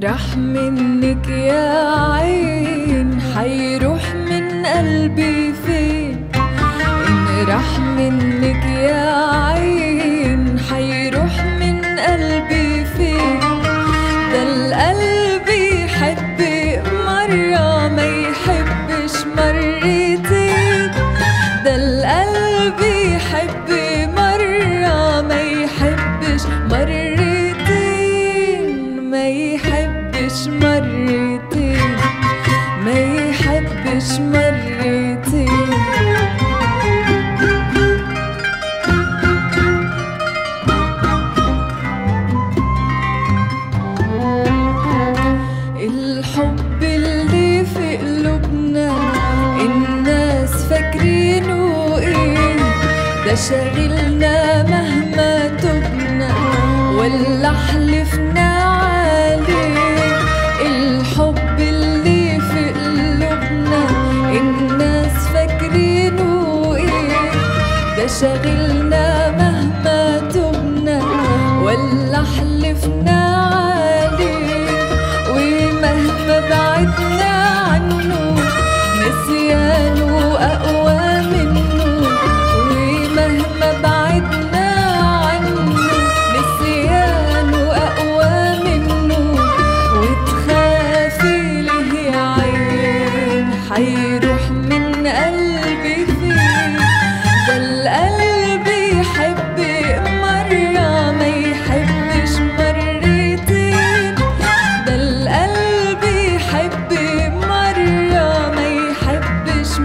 راح منك يا عين حيروح من قلبي فين؟ إن راح منك يا عين حيروح من قلبي فين؟ ده القلب يحب مرة ما يحبش مرتين، ده القلب يحب مرة ما يحبش مرتين، ما يحبش مرتين، ما يحبش مرتين. الحب اللي في قلوبنا الناس فاكرينه ايه؟ ده شاغلنا مهما تبنا ولا حلفنا عليه. الحب اللي في قلوبنا الناس فاكرينه ايه؟ ده شاغلنا مهما تبنا ولا حلفنا عليه. ومهما بعدنا عنه نسيانه أقوى منه، ومهما بعدنا عنه نسيانه أقوى منه. وتخافي له يا عين حيروح من قلبي فين؟ ده القلب يحب مرة ما يحبش مرتين، ده القلب يحب مرة ما يحبش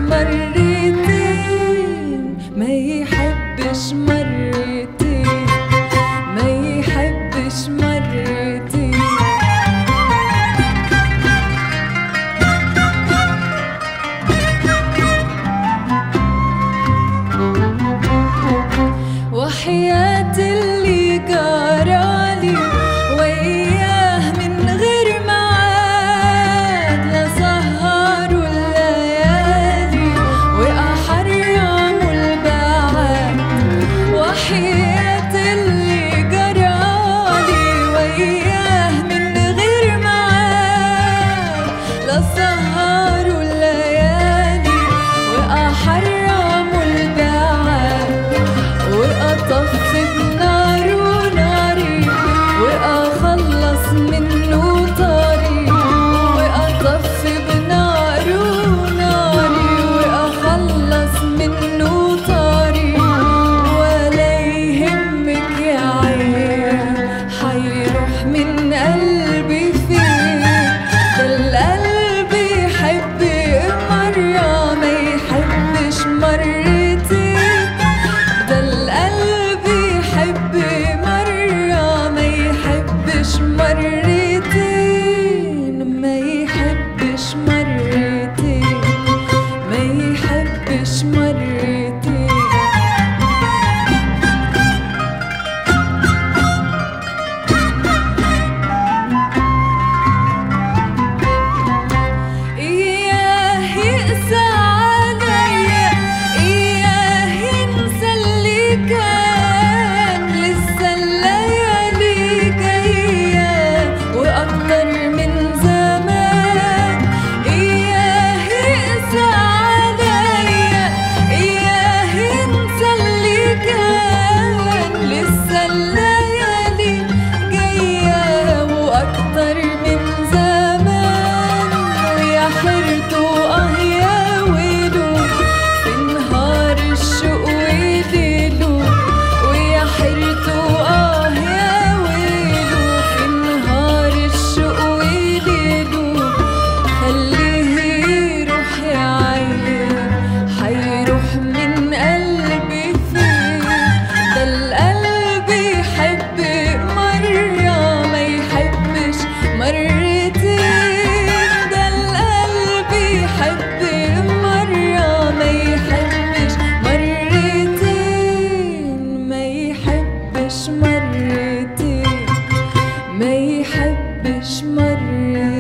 مرتين، ما يحبش مرتين، ما يحبش مرتين. وحياة اللي جرالي وياه من غير ميعاد، لا سهروا الليالي وأحرموا البعاد. وحياة اللي جرالي وياه من غير ميعاد، لا سهروا الليالي وأحرموا البعاد. وأطفي بناره ناري وأخلص منه طاري، وأطفي بناره ناري وأخلص منه طاري. ولا يهمك يا عين حيروح من قلبي فين؟ ده القلب يحب مرة ما يحبش مرتين، ده القلب يحب مرة ما يحبش مرتين، ما يحبش مرتين، ما يحبش مرتين. إياه يقسى عليا، إياه ينسى اللي كان. لسه الليالي جاية وأكتر من زمان. إياه يقسى عليا، إياه ينسى اللي كان. لسه الليالي جاية وأكتر من زمان. ويا حيرته يا ويله في نهار الشوق وليله، ويا حيرته يا ويله في نهار الشوق وليله. خليه يروح يا عين حيروح من قلبي فين؟ ده القلب يحب مرة ما يحبش مرتين، ده القلب يحب مرة ما يحبش مرتين، ما يحبش مرتين، ما يحبش مرتين.